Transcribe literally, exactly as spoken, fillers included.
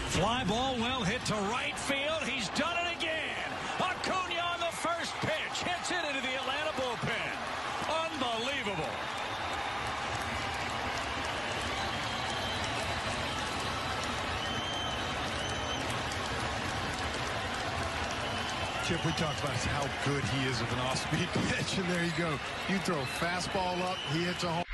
Fly ball well hit to right field. He's done it again. Acuna on the first pitch. Hits it into the Atlanta bullpen. Unbelievable. Chip, we talked about how good he is with an off-speed pitch, and there you go. You throw a fastball up, he hits a home.